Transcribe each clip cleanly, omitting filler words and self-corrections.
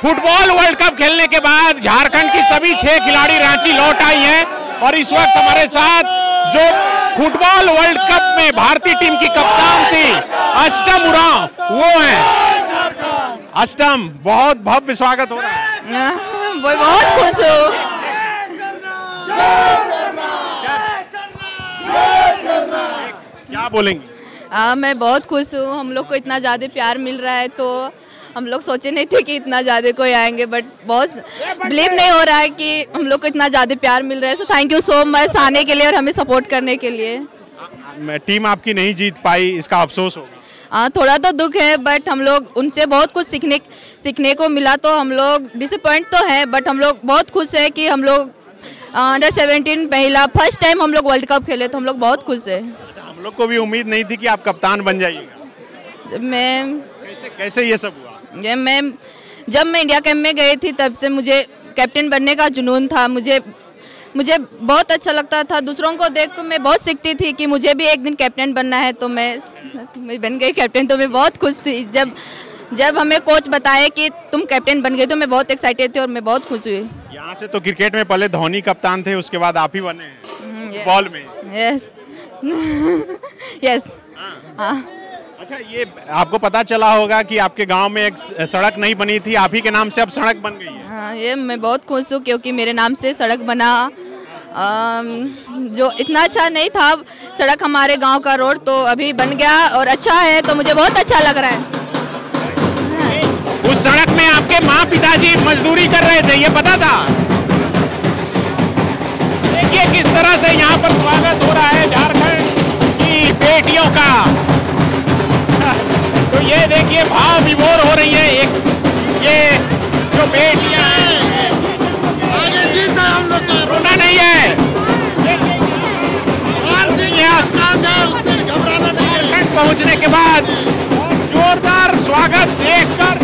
Football world cup खेलने के बाद झारखंड की सभी 6 खिलाड़ी रांची लौट आई हैं और इस वक्त हमारे साथ जो फुटबॉल वर्ल्ड कप में भारतीय टीम की कप्तान थी अष्टम उरांव वो हैं। अष्टम, बहुत भव्य स्वागत हो रहा है। बहुत खुश हूँ। क्या बोलेंगे? मैं बहुत खुश हूँ। हम लोग को इतना ज़्यादा प्यार मिल रहा है तो हम लोग सोचे नहीं थे कि इतना ज़्यादा कोई आएंगे, बट बहुत बिलीव नहीं हो रहा है कि हम लोग को इतना ज़्यादा प्यार मिल रहा है। So thank you so much आने के लिए और हमें सपोर्ट करने के लिए। टीम आपकी नहीं जीत पाई, इसका अफसोस होगा? थोड़ा तो दुख है, बट हम लोग उनसे बहुत कुछ सीखने को मिला, तो हम लोग डिसअपॉइंट तो है, बट हम लोग बहुत खुश है कि हम लोग अंडर 17 महिला फर्स्ट टाइम हम लोग वर्ल्ड कप खेले, तो हम लोग बहुत खुश है। हम लोग को भी उम्मीद नहीं थी कि आप कप्तान बन जाइएगा। कैसे ये सब हुआ? जब मैं इंडिया कैंप में गई थी तब से मुझे कैप्टन बनने का जुनून था। मुझे बहुत अच्छा लगता था, दूसरों को देख कर मैं बहुत सीखती थी कि मुझे भी एक दिन कैप्टन बनना है, तो मैं बन गई कैप्टन। तो मैं बहुत खुश थी जब हमें कोच बताए कि तुम कैप्टन बन गए, तो मैं बहुत एक्साइटेड थी और मैं बहुत खुश हुई। यहाँ से तो क्रिकेट में पहले धोनी कप्तान थे, उसके बाद आप ही बने फुटबॉल में। Yes yes. हाँ। अच्छा, ये आपको पता चला होगा कि आपके गांव में एक सड़क नहीं बनी थी, आप ही के नाम से अब सड़क बन गई है। हाँ, ये मैं बहुत खुश हूँ क्योंकि मेरे नाम से सड़क बना। जो इतना अच्छा नहीं था सड़क, हमारे गांव का रोड तो अभी बन गया और अच्छा है, तो मुझे बहुत अच्छा लग रहा है। उस सड़क में आपके माँ पिताजी मजदूरी कर रहे थे, ये पता था? देखिए किस तरह से यहाँ पर स्वागत हो रहा है झारखंड की बेटियों का। तो ये देखिए भाव विभोर हो रही है। ये जो बेटियां हैं, हम लोग का रोना नहीं है, झारखंड पहुंचने के बाद जोरदार स्वागत देखकर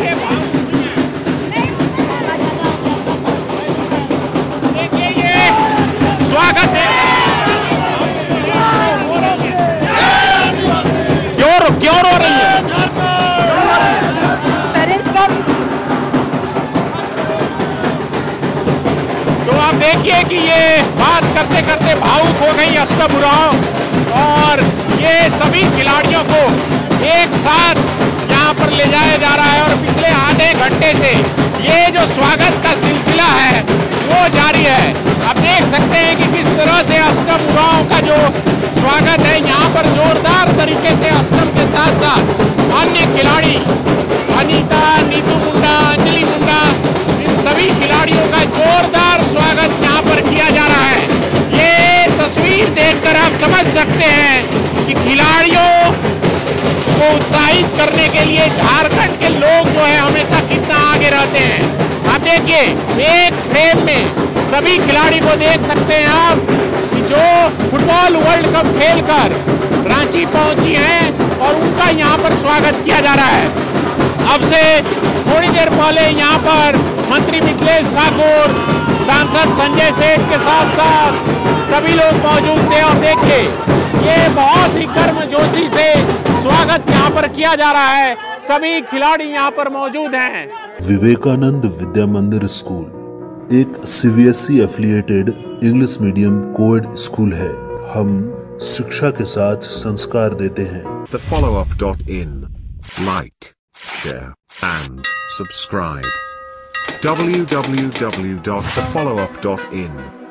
देखिए ये स्वागत है। क्यों रो रही है? तो आप देखिए कि ये बात करते करते भावुक हो गई अष्टम उरांव और ये सभी खिलाड़ियों को एक साथ यहाँ पर ले जाया जा रहा है और पिछले आधे घंटे से ये जो स्वागत का सिलसिला है वो जारी है। आप देख सकते हैं कि किस तरह से अष्टम उरांव का जो स्वागत है यहाँ पर जोरदार तरीके से अष्टम के साथ साथ अन्य खिलाड़ी अनीता, नीतू मुंडा, अंजलि मुंडा, इन सभी खिलाड़ियों का जोरदार स्वागत यहाँ पर किया जा रहा है। ये तस्वीर देखकर आप समझ सकते हैं कि खिलाड़ियों को उत्साहित करने के लिए झारखंड के लोग जो है हमेशा कितना आगे रहते हैं। आप देखिए एक फ्रेम में सभी खिलाड़ी को देख सकते हैं आप कि जो फुटबॉल वर्ल्ड कप खेलकर रांची पहुंची हैं और उनका यहाँ पर स्वागत किया जा रहा है। अब से थोड़ी देर पहले यहाँ पर मंत्री मिथिलेश ठाकुर, सांसद संजय सेठ के साथ साथ सभी लोग मौजूद थे और देखिए ये बहुत ही गर्मजोशी से स्वागत यहाँ पर किया जा रहा है। सभी खिलाड़ी यहाँ पर मौजूद हैं। विवेकानंद विद्या मंदिर स्कूल एक CBSE affiliated English medium coed school है। हम शिक्षा के साथ संस्कार देते हैं। thefollowup.in Like, share and subscribe. www.thefollowup.in